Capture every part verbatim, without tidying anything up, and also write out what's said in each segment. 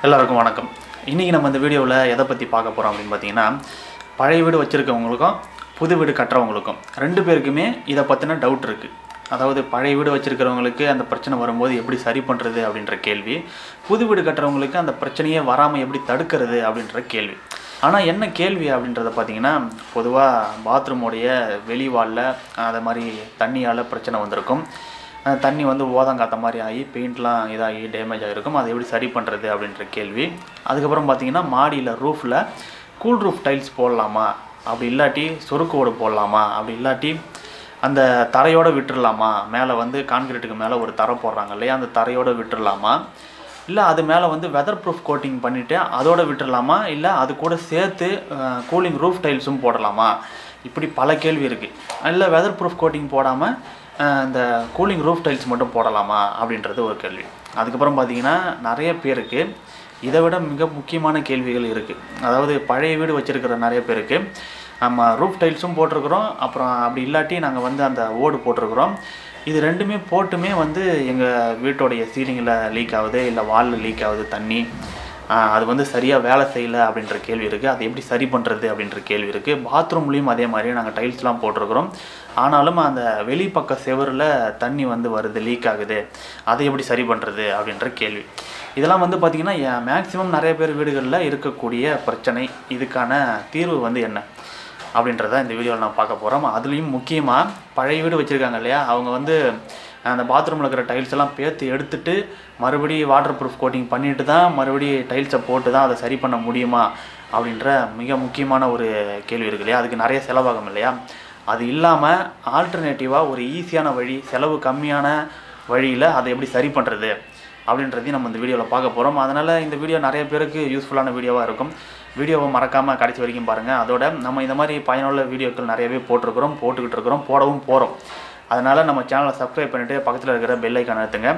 எல்லாருக்கும் வணக்கம். இன்றைக்கி நம்ம இந்த வீடியோவில் எதை பற்றி பார்க்க போகிறோம் அப்படின்னு பார்த்தீங்கன்னா, பழைய வீடு வச்சுருக்கவங்களுக்கும் புது வீடு கட்டுறவங்களுக்கும் ரெண்டு பேருக்குமே இதை பற்றின டவுட் இருக்குது. அதாவது பழைய வீடு வச்சுருக்கிறவங்களுக்கு அந்த பிரச்சனை வரும்போது எப்படி சரி பண்ணுறது அப்படின்ற கேள்வி, புது வீடு கட்டுறவங்களுக்கு அந்த பிரச்சனையே வராமல் எப்படி தடுக்கிறது அப்படின்ற கேள்வி. ஆனால் என்ன கேள்வி அப்படின்றத பார்த்தீங்கன்னா, பொதுவாக பாத்ரூமோடைய வெளிவாலில் அதை மாதிரி தண்ணியால் பிரச்சனை வந்திருக்கும். தண்ணி வந்து ஓதங்காத்த மாதிரி ஆகி பெயிண்ட்லாம் இதாகி டேமேஜ் ஆகிருக்கும். அதை எப்படி சரி பண்ணுறது அப்படின்ற கேள்வி. அதுக்கப்புறம் பார்த்திங்கன்னா, மாடியில் ரூஃபில் கூல் ரூஃப் டைல்ஸ் போடலாமா, அப்படி இல்லாட்டி சொருக்கு ஓடு போடலாமா, அப்படி இல்லாட்டி அந்த தரையோடு விட்டுடலாமா, மேலே வந்து கான்கிரீட்டுக்கு மேலே ஒரு தரை போடுறாங்க இல்லையா, அந்த தரையோடு விட்டுடலாமா, இல்லை அது மேலே வந்து வெதர் ப்ரூஃப் கோட்டிங் பண்ணிவிட்டு அதோடு விட்டுடலாமா, இல்லை அது கூட சேர்த்து கூலிங் ரூஃப் டைல்ஸும் போடலாமா, இப்படி பல கேள்வி இருக்குது. இல்லை வெதர் ப்ரூஃப் கோட்டிங் போடாமல் இந்த கூலிங் ரூஃப் டைல்ஸ் மட்டும் போடலாமா அப்படின்றது ஒரு கேள்வி. அதுக்கப்புறம் பார்த்திங்கன்னா, நிறைய பேருக்கு இதை விட மிக முக்கியமான கேள்விகள் இருக்குது. அதாவது பழைய வீடு வச்சுருக்கிற நிறைய பேருக்கு நம்ம ரூஃப் டைல்ஸும் போட்டிருக்கிறோம், அப்புறம் அப்படி இல்லாட்டி நாங்கள் வந்து அந்த ஓடு போட்டிருக்கிறோம். இது ரெண்டுமே போட்டுமே வந்து எங்கள் வீட்டோடைய சீலிங்கில் லீக் ஆகுது, இல்லை வாலில் லீக் ஆகுது தண்ணி, அது வந்து சரியாக வேலை செய்யலை அப்படின்ற கேள்வி இருக்குது. அதை எப்படி சரி பண்ணுறது அப்படின்ற கேள்வி இருக்குது. பாத்ரூம்லேயும் அதே மாதிரி நாங்கள் டைல்ஸ்லாம் போட்டிருக்கிறோம், ஆனாலும் அந்த வெளிப்பக்க செவரில் தண்ணி வந்து வருது, லீக் ஆகுது, அதை எப்படி சரி பண்ணுறது அப்படின்ற கேள்வி. இதெல்லாம் வந்து பார்த்திங்கன்னா மேக்ஸிமம் நிறைய பேர் வீடுகளில் இருக்கக்கூடிய பிரச்சனை. இதுக்கான தீர்வு வந்து என்ன அப்படின்றத இந்த வீடியோவில் நான் பார்க்க போகிறோம். அதுலேயும் முக்கியமாக பழைய வீடு வச்சுருக்காங்க இல்லையா, அவங்க வந்து அந்த பாத்ரூமில் இருக்கிற டைல்ஸ் எல்லாம் பேர்த்து எடுத்துகிட்டு மறுபடியும் வாட்டர் ப்ரூஃப் கோட்டிங் பண்ணிட்டு தான் மறுபடியும் டைல்ஸை போட்டு தான் அதை சரி பண்ண முடியுமா அப்படின்ற மிக முக்கியமான ஒரு கேள்வி இருக்கு இல்லையா. அதுக்கு நிறைய செலவாகும் இல்லையா. அது இல்லாமல் ஆல்டர்னேட்டிவாக ஒரு ஈஸியான வழி, செலவு கம்மியான வழியில் அதை எப்படி சரி பண்ணுறது அப்படின்றதையும் நம்ம இந்த வீடியோவில் பார்க்க போகிறோம். அதனால் இந்த வீடியோ நிறைய பேருக்கு யூஸ்ஃபுல்லான வீடியோவாக இருக்கும். வீடியோவை மறக்காமல் கடைசி வரைக்கும் பாருங்கள். அதோட நம்ம இந்த மாதிரி பயனுள்ள வீடியோக்கள் நிறையவே போட்டிருக்கிறோம், போட்டுக்கிட்டு இருக்கிறோம், போடவும் போகிறோம். அதனால் நம்ம சேனலை சப்ஸ்கிரைப் பண்ணிவிட்டு பக்கத்தில் இருக்கிற பெல் ஐக்கான் அழுத்துங்க.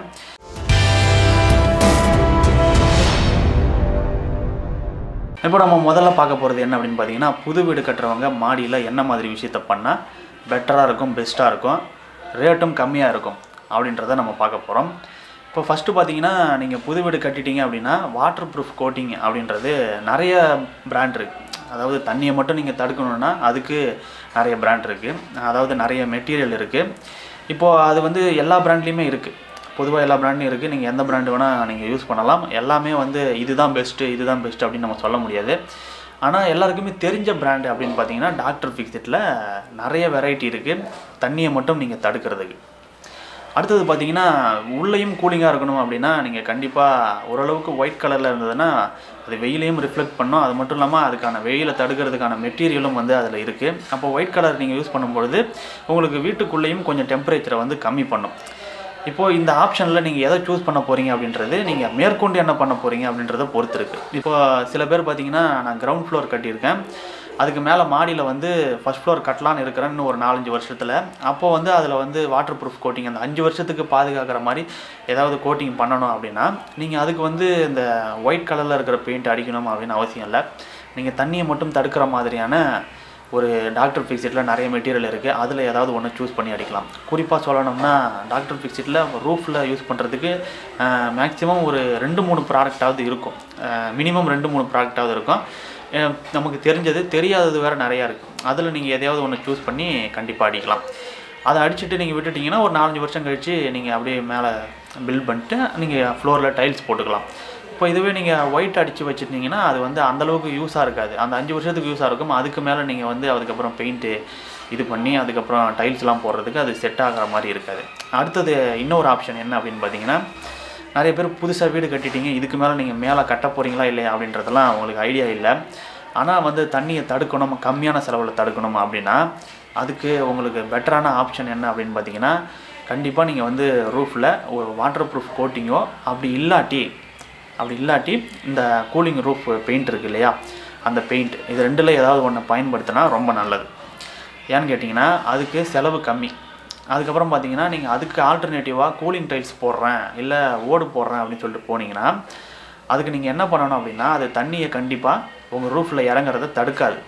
இப்போ நம்ம முதல்ல பார்க்க போகிறது என்ன அப்படின்னு பார்த்தீங்கன்னா, புது வீடு கட்டுறவங்க மாடியில் என்ன மாதிரி விஷயத்தை பண்ணால் பெட்டராக இருக்கும், பெஸ்ட்டாக இருக்கும், ரேட்டும் கம்மியாக இருக்கும் அப்படின்றத நம்ம பார்க்க போகிறோம். இப்போ ஃபஸ்ட்டு பார்த்தீங்கன்னா, நீங்கள் புது வீடு கட்டிட்டீங்க அப்படின்னா வாட்டர் ப்ரூஃப் கோட்டிங் அப்படின்றது நிறைய பிராண்ட் இருக்குது. அதாவது தண்ணியை மட்டும் நீங்கள் தடுக்கணுன்னா அதுக்கு நிறைய பிராண்ட் இருக்குது, அதாவது நிறைய மெட்டீரியல் இருக்குது. இப்போது அது வந்து எல்லா பிராண்ட்லேயுமே இருக்குது, பொதுவாக எல்லா பிராண்ட்லையும் இருக்குது. நீங்கள் எந்த பிராண்டு வேணால் நீங்கள் யூஸ் பண்ணலாம். எல்லாமே வந்து இதுதான் பெஸ்ட்டு இதுதான் பெஸ்ட்டு அப்படின்னு நம்ம சொல்ல முடியாது. ஆனால் எல்லாருக்குமே தெரிஞ்ச பிராண்டு அப்படின்னு பார்த்தீங்கன்னா, டாக்டர் ஃபிக்ஸிட்டில் நிறைய வெரைட்டி இருக்குது தண்ணியை மட்டும் நீங்கள் தடுக்கிறதுக்கு. அடுத்தது பார்த்தீங்கன்னா, உள்ளேயும் கூலிங்காக இருக்கணும் அப்படின்னா நீங்கள் கண்டிப்பாக ஓரளவுக்கு ஒயிட் கலரில் இருந்ததுன்னா அது வெயிலையும் ரிஃப்ளெக்ட் பண்ணும். அது மட்டும் இல்லாமல் அதுக்கான வெயிலை தடுக்கிறதுக்கான மெட்டீரியலும் வந்து அதில் இருக்குது. அப்போ ஒயிட் கலர் நீங்கள் யூஸ் பண்ணும்பொழுது உங்களுக்கு வீட்டுக்குள்ளேயும் கொஞ்சம் டெம்பரேச்சரை வந்து கம்மி பண்ணும். இப்போது இந்த ஆப்ஷனில் நீங்கள் எதை சூஸ் பண்ண போகிறீங்க அப்படின்றது நீங்கள் மேற்கொண்டு என்ன பண்ண போகிறீங்க அப்படின்றத பொறுத்து இருக்குது. இப்போது சில பேர் பார்த்தீங்கன்னா, நான் கிரவுண்ட் ஃப்ளோர் கட்டியிருக்கேன், அதுக்கு மேலே மாடியில் வந்து ஃபஸ்ட் ஃப்ளோர் கட்டலான்னு இருக்கிறேன்னு ஒரு நாலஞ்சு வருஷத்தில். அப்போது வந்து அதில் வந்து வாட்டர் ப்ரூஃப் கோட்டிங் அந்த அஞ்சு வருஷத்துக்கு பாதுகாக்கிற மாதிரி ஏதாவது கோட்டிங் பண்ணணும் அப்படின்னா நீங்கள் அதுக்கு வந்து இந்த ஒயிட் கலரில் இருக்கிற பெயிண்ட் அடிக்கணும் அப்படின்னு அவசியம் இல்லை. நீங்கள் தண்ணியை மட்டும் தடுக்கிற மாதிரியான ஒரு டாக்டர் ஃபிக்ஸிட்டில் நிறைய மெட்டீரியல் இருக்குது, அதில் ஏதாவது ஒன்று சூஸ் பண்ணி அடிக்கலாம். குறிப்பாக சொல்லணும்னா டாக்டர் ஃபிக்ஸிட்டில் ரூஃபில் யூஸ் பண்ணுறதுக்கு மேக்ஸிமம் ஒரு ரெண்டு மூணு ப்ராடக்டாவது இருக்கும், மினிமம் ரெண்டு மூணு ப்ராடக்டாவது இருக்கும். நமக்கு தெரிஞ்சது தெரியாதது வேறு நிறையா இருக்குது, அதில் நீங்கள் எதையாவது ஒன்று சூஸ் பண்ணி கண்டிப்பாக அடிக்கலாம். அதை அடிச்சுட்டு நீங்கள் விட்டுட்டிங்கன்னா ஒரு நாலஞ்சு வருஷம் கழித்து நீங்கள் அப்படியே மேலே பில்ட் பண்ணிட்டு நீங்கள் ஃப்ளோரில் டைல்ஸ் போட்டுக்கலாம். இப்போ இதுவே நீங்கள் ஒயிட் அடித்து வச்சுட்டிங்கன்னா அது வந்து அந்தளவுக்கு யூஸாக இருக்காது, அந்த அஞ்சு வருஷத்துக்கு யூஸாக இருக்கும். அதுக்கு மேலே நீங்கள் வந்து அதுக்கப்புறம் பெயிண்ட்டு இது பண்ணி அதுக்கப்புறம் டைல்ஸ்லாம் போடுறதுக்கு அது செட் ஆகிற மாதிரி இருக்காது. அடுத்தது இன்னொரு ஆப்ஷன் என்ன அப்படின்னு பார்த்தீங்கன்னா, நிறைய பேர் புதுசாக வீடு கட்டிட்டீங்க, இதுக்கு மேலே நீங்கள் மேலே கட்ட போகிறீங்களா இல்லையா அப்படின்றதெல்லாம் உங்களுக்கு ஐடியா இல்லை. ஆனால் வந்து தண்ணியை தடுக்கணும், கம்மியான செலவில் தடுக்கணும் அப்படின்னா அதுக்கு உங்களுக்கு பெட்டரான ஆப்ஷன் என்ன அப்படின்னு பார்த்தீங்கன்னா, கண்டிப்பாக நீங்கள் வந்து ரூஃபில் ஒரு வாட்டர் ப்ரூஃப் கோட்டிங்கோ அப்படி இல்லாட்டி அப்படி இல்லாட்டி இந்த கூலிங் ரூஃப் பெயிண்ட் இருக்குது இல்லையா, அந்த பெயிண்ட், இது ரெண்டில் ஏதாவது ஒன்று பயன்படுத்தினா ரொம்ப நல்லது. ஏன்னு கேட்டிங்கன்னா அதுக்கு செலவு கம்மி. அதுக்கப்புறம் பார்த்தீங்கன்னா, நீங்கள் அதுக்கு ஆல்டர்னேட்டிவாக கூலிங் டைல்ஸ் போடுறேன் இல்லை ஓடு போடுறேன் அப்படின்னு சொல்லிட்டு போனீங்கன்னா அதுக்கு நீங்கள் என்ன பண்ணணும் அப்படின்னா, அது தண்ணியை கண்டிப்பாக உங்கள் ரூஃபில் இறங்குறத தடுக்காது.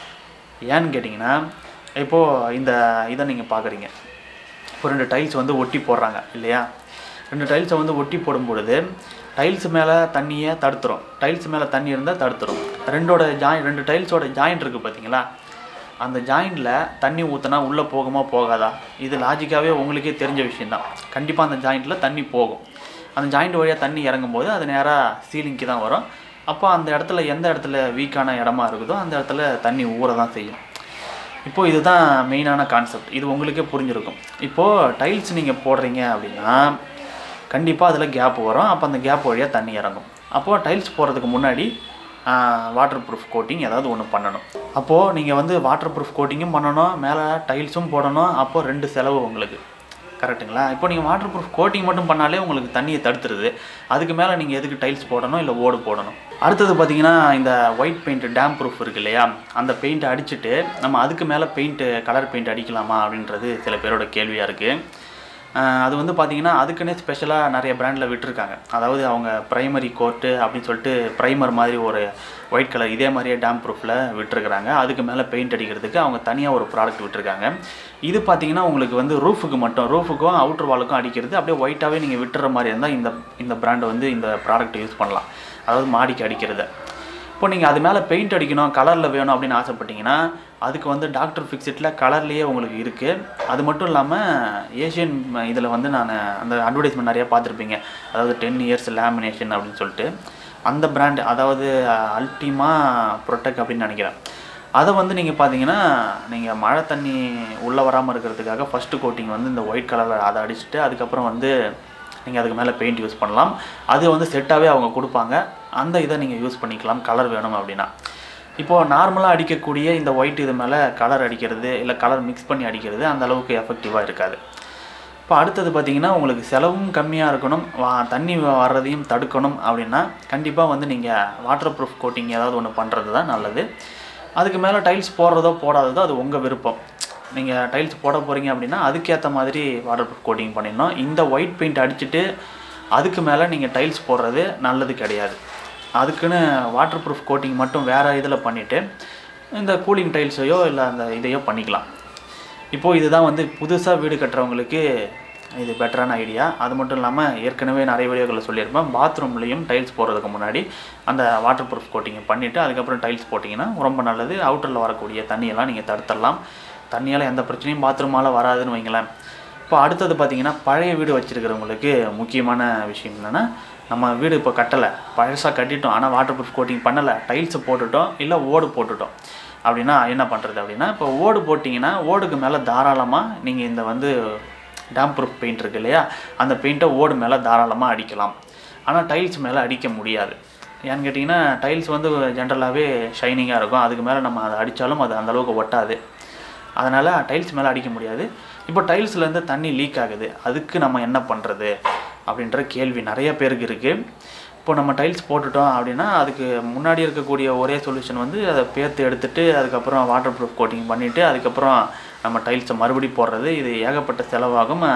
ஏன்னு கேட்டிங்கன்னா, இப்போது இந்த இதை நீங்கள் பார்க்குறீங்க, இப்போ ரெண்டு டைல்ஸ் வந்து ஒட்டி போடுறாங்க இல்லையா, ரெண்டு டைல்ஸை வந்து ஒட்டி போடும் பொழுது டைல்ஸ் மேலே தண்ணியை தடுத்துரும், டைல்ஸ் மேலே தண்ணி இருந்தால் தடுத்துரும். ரெண்டோட ஜாயின் ரெண்டு டைல்ஸோட ஜாயிண்ட் இருக்குது பார்த்தீங்களா, அந்த ஜாயிண்டில் தண்ணி ஊற்றினா உள்ளே போகுமா போகாதா, இது லாஜிக்காகவே உங்களுக்கே தெரிஞ்ச விஷயந்தான். கண்டிப்பாக அந்த ஜாயிண்டில் தண்ணி போகும். அந்த ஜாயிண்ட் வழியாக தண்ணி இறங்கும்போது அது நேராக சீலிங்க்கு தான் வரும். அப்போ அந்த இடத்துல எந்த இடத்துல வீக்கான இடமா இருக்குதோ அந்த இடத்துல தண்ணி ஊற தான் செய்யும். இப்போது இதுதான் மெயினான கான்செப்ட். இது உங்களுக்கே புரிஞ்சிருக்கும். இப்போது டைல்ஸ் நீங்கள் போடுறீங்க அப்படின்னா கண்டிப்பாக அதில் கேப் வரும். அப்போ அந்த கேப் வழியாக தண்ணி இறங்கும். அப்போது டைல்ஸ் போடுறதுக்கு முன்னாடி வாட்டர் ப்ரூஃப் கோட்டிங் ஏதாவது ஒன்று பண்ணணும். அப்போது நீங்கள் வந்து வாட்டர் ப்ரூஃப் கோட்டிங்கும் பண்ணணும், மேலே டைல்ஸும் போடணும். அப்போது ரெண்டு செலவு உங்களுக்கு, கரெக்டுங்களா? இப்போ நீங்கள் வாட்டர் ப்ரூஃப் கோட்டிங் மட்டும் பண்ணாலே உங்களுக்கு தண்ணியை தடுத்துருது. அதுக்கு மேலே நீங்கள் எதுக்கு டைல்ஸ் போடணும் இல்லை ஓடு போடணும்? அடுத்தது பார்த்தீங்கன்னா இந்த ஒயிட் பெயிண்ட் டேம் ப்ரூஃப் இருக்குது இல்லையா, அந்த பெயிண்ட்டை அடிச்சுட்டு நம்ம அதுக்கு மேலே பெயிண்ட்டு கலர் பெயிண்ட் அடிக்கலாமா அப்படின்றது சில பேரோட கேள்வியாக இருக்குது. அது வந்து பார்த்திங்கன்னா அதுக்குன்னே ஸ்பெஷலாக நிறைய பிராண்டில் விட்டுருக்காங்க. அதாவது அவங்க ப்ரைமரி கோட்டு அப்படின்னு சொல்லிட்டு ப்ரைமர் மாதிரி ஒரு ஒயிட் கலர் இதே மாதிரியே டேம் ப்ரூஃபில் விட்டுருக்குறாங்க. அதுக்கு மேலே பெயிண்ட் அடிக்கிறதுக்கு அவங்க தனியாக ஒரு ப்ராடக்ட் விட்டுருக்காங்க. இது பார்த்திங்கன்னா உங்களுக்கு வந்து ரூஃபுக்கு மட்டும், ரூஃபுக்கும் அவுட்டர் வாலுக்கும் அடிக்கிறது அப்படியே ஒயிட்டாகவே நீங்கள் விட்டுற மாதிரி இருந்தால் இந்த இந்த பிராண்டு வந்து இந்த ப்ராடக்ட் யூஸ் பண்ணலாம். அதாவது மாடிக்கு அடிக்கிறது. இப்போ நீங்கள் அது மேலே பெயிண்ட் அடிக்கணும், கலரில் வேணும் அப்படின்னு ஆசைப்பட்டீங்கன்னா அதுக்கு வந்து டாக்டர் ஃபிக்ஸிட்டில் கலர்லேயே உங்களுக்கு இருக்குது. அது மட்டும் இல்லாமல் ஏஷியன் இதில் வந்து நான் அந்த அட்வர்டைஸ்மெண்ட் நிறையா பார்த்துருப்பீங்க. அதாவது டென் இயர்ஸ் லேமினேஷன் அப்படின்னு சொல்லிட்டு அந்த பிராண்டு, அதாவது அல்டிமா ப்ரொடெக்ட் அப்படின்னு நினைக்கிறேன். அதை வந்து நீங்கள் பார்த்தீங்கன்னா நீங்கள் மழை தண்ணி உள்ளே வராமல் இருக்கிறதுக்காக ஃபஸ்ட்டு கோட்டிங் வந்து இந்த ஒயிட் கலரில் அதை அடிச்சுட்டு அதுக்கப்புறம் வந்து நீங்கள் அதுக்கு மேலே பெயிண்ட் யூஸ் பண்ணலாம். அது வந்து செட்டாகவே அவங்க கொடுப்பாங்க. அந்த இதை நீங்கள் யூஸ் பண்ணிக்கலாம் கலர் வேணும் அப்படின்னா. இப்போது நார்மலாக அடிக்கக்கூடிய இந்த ஒயிட் இது மேலே கலர் அடிக்கிறது இல்லை கலர் மிக்ஸ் பண்ணி அடிக்கிறது அந்த அளவுக்கு எஃபெக்டிவாக இருக்காது. இப்போ அடுத்தது பார்த்திங்கன்னா உங்களுக்கு செலவும் கம்மியாக இருக்கணும், வா தண்ணி வர்றதையும் தடுக்கணும் அப்படின்னா கண்டிப்பாக வந்து நீங்கள் வாட்டர் ப்ரூஃப் கோட்டிங் ஏதாவது ஒன்று பண்ணுறது தான் நல்லது. அதுக்கு மேலே டைல்ஸ் போடுறதோ போடாததோ அது உங்கள் விருப்பம். நீங்கள் டைல்ஸ் போட போகிறீங்க அப்படின்னா அதுக்கேற்ற மாதிரி வாட்டர் ப்ரூஃப் கோட்டிங் பண்ணிடணும். இந்த ஒயிட் பெயிண்ட் அடிச்சுட்டு அதுக்கு மேலே நீங்கள் டைல்ஸ் போடுறது நல்லது கிடையாது. அதுக்குன்னு வாட்டர் ப்ரூஃப் கோட்டிங் மட்டும் வேறு இதில் பண்ணிவிட்டு இந்த கூலிங் டைல்ஸையோ இல்லை அந்த இதையோ பண்ணிக்கலாம். இப்போது இதுதான் வந்து புதுசாக வீடு கட்டுறவங்களுக்கு இது பெட்டரான ஐடியா. அது மட்டும் இல்லாமல் ஏற்கனவே நிறைய வீடியோக்களில் சொல்லியிருப்பேன், பாத்ரூம்லேயும் டைல்ஸ் போடுறதுக்கு முன்னாடி அந்த வாட்டர் ப்ரூஃப் கோட்டிங்கை பண்ணிவிட்டு அதுக்கப்புறம் டைல்ஸ் போட்டிங்கன்னா ரொம்ப நல்லது. அவுட்டரில் வரக்கூடிய தண்ணியெல்லாம் நீங்கள் தடுத்துடலாம். தண்ணியால் எந்த பிரச்சனையும் பாத்ரூமால் வராதுன்னு வைங்களேன். இப்போ அடுத்தது பார்த்திங்கன்னா பழைய வீடு வச்சுருக்கிறவங்களுக்கு முக்கியமான விஷயம் என்னென்னா, நம்ம வீடு இப்போ கட்டலை, பழசாக கட்டிட்டோம், ஆனால் வாட்டர் ப்ரூஃப் கோட்டிங் பண்ணலை, டைல்ஸை போட்டுட்டோம் இல்லை ஓடு போட்டுட்டோம் அப்படின்னா என்ன பண்ணுறது அப்படின்னா, இப்போ ஓடு போட்டிங்கன்னா ஓடுக்கு மேலே தாராளமாக நீங்கள் இந்த வந்து டேம் ப்ரூஃப் பெயிண்ட் இருக்குது இல்லையா, அந்த பெயிண்ட்டை ஓடு மேலே தாராளமாக அடிக்கலாம். ஆனால் டைல்ஸ் மேலே அடிக்க முடியாது. ஏன்னு கேட்டிங்கன்னா டைல்ஸ் வந்து ஜென்ரலாகவே ஷைனிங்காக இருக்கும். அதுக்கு மேலே நம்ம அதை அடித்தாலும் அது அந்தளவுக்கு ஒட்டாது. அதனால் டைல்ஸ் மேலே அடிக்க முடியாது. இப்போ டைல்ஸ்லேருந்து தண்ணி லீக் ஆகுது, அதுக்கு நம்ம என்ன பண்ணுறது அப்படின்ற கேள்வி நிறைய பேருக்கு இருக்குது. இப்போ நம்ம டைல்ஸ் போட்டுட்டோம் அப்படின்னா அதுக்கு முன்னாடி இருக்கக்கூடிய ஒரே சொல்யூஷன் வந்து அதை பேர்த்து எடுத்துகிட்டு அதுக்கப்புறம் வாட்டர் ப்ரூஃப் கோட்டிங் பண்ணிவிட்டு அதுக்கப்புறம் நம்ம டைல்ஸை மறுபடி போடுறது. இது ஏகப்பட்ட செலவாகும்.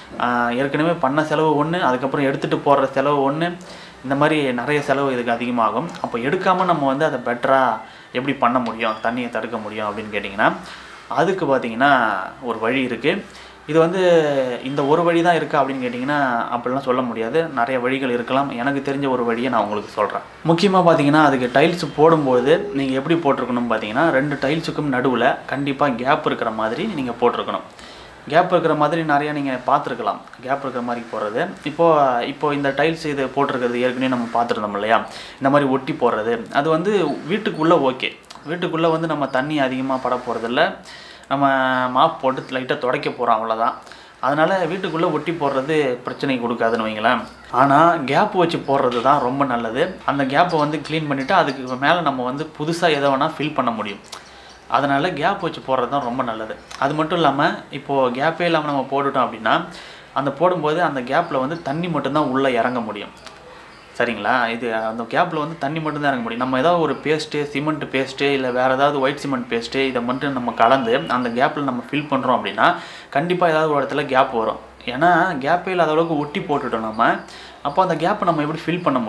ஏற்கனவே பண்ண செலவு ஒன்று, அதுக்கப்புறம் எடுத்துகிட்டு போடுற செலவு ஒன்று, இந்த மாதிரி நிறைய செலவு இதுக்கு அதிகமாகும். அப்போ எடுக்காமல் நம்ம வந்து அதை பெட்டராக எப்படி பண்ண முடியும், தண்ணியை தடுக்க முடியும் அப்படின்னு கேட்டிங்கன்னா அதுக்கு பார்த்திங்கன்னா ஒரு வழி இருக்குது. இது வந்து இந்த ஒரு வழி தான் இருக்கா அப்படின்னு கேட்டிங்கன்னா அப்படிலாம் சொல்ல முடியாது, நிறைய வழிகள் இருக்கலாம். எனக்கு தெரிஞ்ச ஒரு வழியை நான் உங்களுக்கு சொல்கிறேன். முக்கியமாக பார்த்தீங்கன்னா அதுக்கு டைல்ஸ் போடும்போது நீங்கள் எப்படி போட்டிருக்கணும் பார்த்தீங்கன்னா, ரெண்டு டைல்ஸுக்கும் நடுவில் கண்டிப்பாக கேப் இருக்கிற மாதிரி நீங்கள் போட்டிருக்கணும். கேப் இருக்கிற மாதிரி நிறையா நீங்கள் பார்த்துருக்கலாம், கேப் இருக்கிற மாதிரி போடுறது. இப்போது இப்போது இந்த டைல்ஸ் இது போட்டிருக்கிறது ஏற்கனவே நம்ம பார்த்துருந்தோம் இல்லையா, இந்த மாதிரி ஒட்டி போடுறது அது வந்து வீட்டுக்குள்ளே ஓகே. வீட்டுக்குள்ளே வந்து நம்ம தண்ணி அதிகமாக பட போகிறதில்ல, நம்ம மாப் போட்டு லைட்டாக துடைக்க போகிறோம், அவ்வளோதான். அதனால் வீட்டுக்குள்ளே ஒட்டி போடுறது பிரச்சனை கொடுக்காதுன்னு வைங்களேன். ஆனால் கேப் வச்சு போடுறது தான் ரொம்ப நல்லது. அந்த கேப்பை வந்து க்ளீன் பண்ணிவிட்டு அதுக்கு மேலே நம்ம வந்து புதுசாக எதை வேணால் ஃபில் பண்ண முடியும். அதனால் கேப் வச்சு போடுறது தான் ரொம்ப நல்லது. அது மட்டும் இல்லாமல் இப்போது கேப்பே இல்லாமல் நம்ம போட்டுட்டோம் அப்படின்னா அந்த போடும்போது அந்த கேப்பில் வந்து தண்ணி மட்டும்தான் உள்ளே இறங்க முடியும். சரிங்களா? இது அந்த கேப்பில் வந்து தண்ணி மட்டும்தான் இறங்க முடியும். நம்ம ஏதாவது ஒரு பேஸ்ட்டு, சிமெண்ட் பேஸ்ட்டு இல்லை வேறு ஏதாவது ஒயிட் சிமெண்ட் பேஸ்ட்டு இதை மட்டும் நம்ம கலந்து அந்த கேப்பில் நம்ம ஃபில் பண்ணுறோம் அப்படின்னா கண்டிப்பாக ஏதாவது ஒரு இடத்துல கேப் வரும். ஏன்னா கேப்பே இல்லாத அளவுக்கு ஒட்டி போட்டுட்டோம் நம்ம. அப்போ அந்த கேப்பை நம்ம எப்படி ஃபில் பண்ண முடியும்?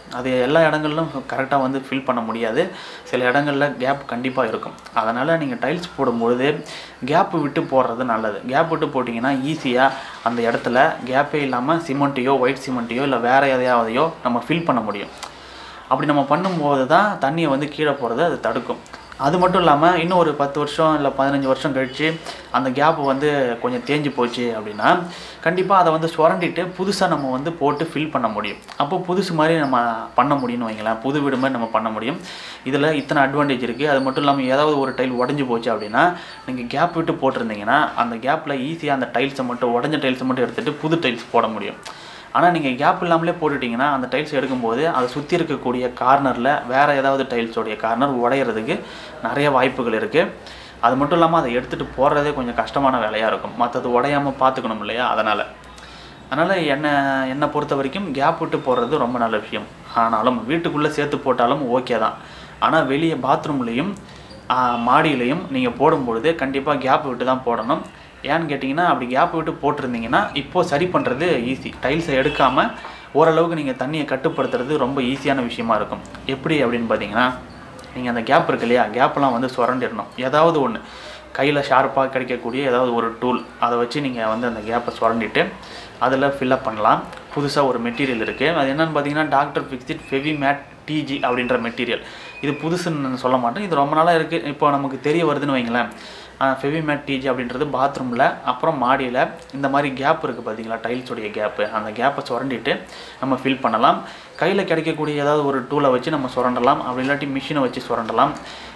அது எல்லா இடங்களிலும் கரெக்டாக வந்து ஃபில் பண்ண முடியாது. சில இடங்களில் கேப் கண்டிப்பாக இருக்கும். அதனால் நீங்கள் டைல்ஸ் போடும்பொழுது கேப்பு விட்டு போடுறது நல்லது. கேப் விட்டு போட்டிங்கன்னா ஈஸியாக அந்த இடத்துல கேப்பே இல்லாமல் சிமெண்ட்டையோ ஒயிட் சிமெண்ட்டையோ இல்லை வேறு எதையாவதையோ நம்ம ஃபில் பண்ண முடியும். அப்படி நம்ம பண்ணும்போது தான் தண்ணியை வந்து கீழே போகிறத அது தடுக்கும். அது மட்டும் இல்லாமல் இன்னும் ஒரு பத்து வருஷம் இல்லை பதினஞ்சு வருஷம் கழித்து அந்த கேப்பு வந்து கொஞ்சம் தேஞ்சு போச்சு அப்படின்னா கண்டிப்பாக அதை வந்து சுரண்டிட்டு புதுசாக நம்ம வந்து போட்டு ஃபில் பண்ண முடியும். அப்போ புதுசு மாதிரி நம்ம பண்ண முடியும்னு வைங்களேன். புது வீடு மாதிரி நம்ம பண்ண முடியும். இதில் இத்தனை அட்வான்டேஜ் இருக்குது. அது மட்டும் இல்லாமல் ஏதாவது ஒரு டைல் உடஞ்சி போச்சு அப்படின்னா நீங்கள் கேப் விட்டு போட்டிருந்தீங்கன்னா அந்த கேப்பில் ஈஸியாக அந்த டைல்ஸை மட்டும் உடஞ்ச டைல்ஸை மட்டும் எடுத்துகிட்டு புது டைல்ஸ் போட முடியும். ஆனால் நீங்கள் கேப் இல்லாமலே போட்டுட்டிங்கன்னா அந்த டைல்ஸ் எடுக்கும்போது அதை சுற்றி இருக்கக்கூடிய கார்னரில் வேறு ஏதாவது டைல்ஸோடைய கார்னர் உடையிறதுக்கு நிறைய வாய்ப்புகள் இருக்குது. அது மட்டும் இல்லாமல் அதை எடுத்துகிட்டு போடுறதே கொஞ்சம் கஷ்டமான வேலையாக இருக்கும். மற்றது உடையாமல் பார்த்துக்கணும் இல்லையா? அதனால் அதனால் என்னை என்னை பொறுத்த வரைக்கும் கேப் விட்டு போடுறது ரொம்ப நல்ல விஷயம். ஆனாலும் வீட்டுக்குள்ளே சேர்த்து போட்டாலும் ஓகே தான். ஆனால் வெளியே பாத்ரூம்லேயும் மாடியிலையும் நீங்கள் போடும்பொழுது கண்டிப்பாக கேப் விட்டு தான் போடணும். ஏன்னு கேட்டிங்கன்னா அப்படி கேப் விட்டு போட்டிருந்தீங்கன்னா இப்போது சரி பண்ணுறது ஈஸி. டைல்ஸை எடுக்காமல் ஓரளவுக்கு நீங்கள் தண்ணியை கட்டுப்படுத்துறது ரொம்ப ஈஸியான விஷயமா இருக்கும். எப்படி அப்படின்னு பார்த்தீங்கன்னா நீங்கள் அந்த கேப் இருக்கு இல்லையா, கேப்பெல்லாம் வந்து சுரண்டிடணும். ஏதாவது ஒன்று கையில் ஷார்ப்பாக கிடைக்கக்கூடிய ஏதாவது ஒரு டூல் அதை வச்சு நீங்கள் வந்து அந்த கேப்பை சுரண்டிட்டு அதில் ஃபில்லப் பண்ணலாம். புதுசாக ஒரு மெட்டீரியல் இருக்குது. அது என்னென்னு பார்த்தீங்கன்னா டாக்டர் ஃபிக்ஸிட் ஃபெவி மேட் டிஜி அப்படின்ற மெட்டீரியல். இது புதுசுன்னு சொல்ல மாட்டேன், இது ரொம்ப நாளாக இருக்குது. இப்போ நமக்கு தெரிய வருதுன்னு வைங்களேன். ஃபெவி மேட் டிஜி அப்படின்றது பாத்ரூமில் அப்புறம் மாடியில் இந்த மாதிரி கேப் இருக்குது பார்த்தீங்களா, டைல்ஸுடைய கேப்பு, அந்த கேப்பை சுரண்டிட்டு நம்ம ஃபில் பண்ணலாம். கையில் கிடைக்கக்கூடிய ஏதாவது ஒரு டூலை வச்சு நம்ம சுரண்டலாம். அப்படி இல்லாட்டி மிஷினை வச்சு சுரண்டலாம்.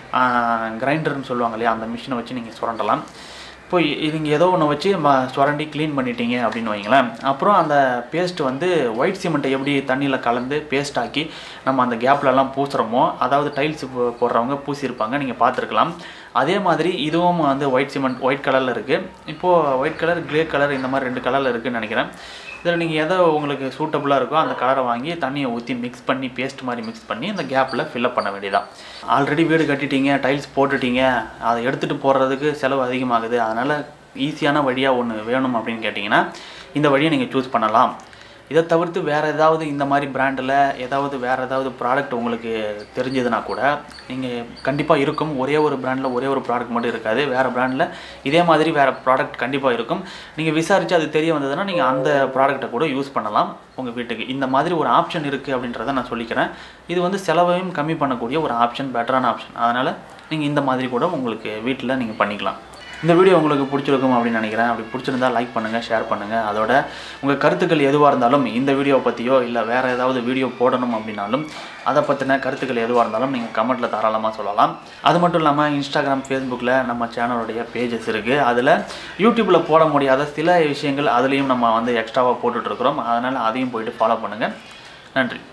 கிரைண்டர்னு சொல்லுவாங்க இல்லையா, அந்த மிஷினை வச்சு நீங்கள் சுரண்டலாம். இப்போ நீங்கள் ஏதோ ஒன்று வச்சு நம்ம சுரண்டி க்ளீன் பண்ணிட்டீங்க அப்படின்னு வைங்களேன். அப்புறம் அந்த பேஸ்ட் வந்து ஒயிட் சிமெண்ட்டை எப்படி தண்ணியில் கலந்து பேஸ்ட் ஆக்கி நம்ம அந்த கேப்லலாம் பூசுகிறோமோ, அதாவது டைல்ஸ் போடுறவங்க பூசியிருப்பாங்க, நீங்கள் பார்த்துருக்கலாம். அதே மாதிரி இதுவும் வந்து ஒயிட் சிமெண்ட் ஒயிட் கலரில் இருக்குது. இப்போது ஒயிட் கலர் கிரே கலர் இந்த மாதிரி ரெண்டு கலரில் இருக்குதுன்னு நினைக்கிறேன். இதில் நீங்கள் எதோ உங்களுக்கு சூட்டபுளாக இருக்கோ அந்த கலரை வாங்கி தண்ணியை ஊற்றி மிக்ஸ் பண்ணி பேஸ்ட் மாதிரி மிக்ஸ் பண்ணி அந்த கேப்பில் ஃபில்லப் பண்ண வேண்டியதான். ஆல்ரெடி வீடு கட்டிட்டீங்க, டைல்ஸ் போட்டுட்டீங்க, அதை எடுத்துகிட்டு போடுறதுக்கு செலவு அதிகமாகுது. அதனால் ஈஸியான வழியாக ஒன்று வேணும் அப்படின்னு கேட்டிங்கன்னா இந்த வழியை நீங்கள் சூஸ் பண்ணலாம். இதை தவிர்த்து வேறு ஏதாவது இந்த மாதிரி பிராண்டில் ஏதாவது வேறு ஏதாவது ப்ராடக்ட் உங்களுக்கு தெரிஞ்சதுன்னா கூட நீங்கள் கண்டிப்பாக இருக்கும். ஒரே ஒரு பிராண்டில் ஒரே ஒரு ப்ராடக்ட் மட்டும் இருக்காது. வேறு பிராண்டில் இதே மாதிரி வேறு ப்ராடக்ட் கண்டிப்பாக இருக்கும். நீங்கள் விசாரித்து அது தெரிய வந்ததுன்னா நீங்கள் அந்த ப்ராடக்ட்டை கூட யூஸ் பண்ணலாம் உங்கள் வீட்டுக்கு. இந்த மாதிரி ஒரு ஆப்ஷன் இருக்குது அப்படின்றத நான் சொல்லிக்கிறேன். இது வந்து செலவையும் கம்மி பண்ணக்கூடிய ஒரு ஆப்ஷன், பெட்டரான ஆப்ஷன். அதனால் நீங்கள் இந்த மாதிரி கூட உங்களுக்கு வீட்டில் நீங்கள் பண்ணிக்கலாம். இந்த வீடியோ உங்களுக்கு பிடிச்சிருக்கும் அப்படின்னு நினைக்கிறேன். அப்படி பிடிச்சிருந்தா லைக் பண்ணுங்கள், ஷேர் பண்ணுங்கள். அதோட உங்கள் கருத்துக்கள் எதுவாக இருந்தாலும் இந்த வீடியோவை பற்றியோ இல்லை வேறு ஏதாவது வீடியோ போடணும் அப்படின்னாலும் அதை பற்றின கருத்துக்கள் எதுவாக இருந்தாலும் நீங்கள் கமெண்ட்டில் தாராளமாக சொல்லலாம். அது மட்டும் இல்லாமல் இன்ஸ்டாகிராம், ஃபேஸ்புக்கில் நம்ம சேனலுடைய பேஜஸ் இருக்குது. அதில் யூடியூப்பில் போட முடியாத சில விஷயங்கள் அதுலேயும் நம்ம வந்து எக்ஸ்ட்ராவாக போட்டுட்ருக்குறோம். அதனால் அதையும் போய்ட்டு ஃபாலோ பண்ணுங்கள். நன்றி.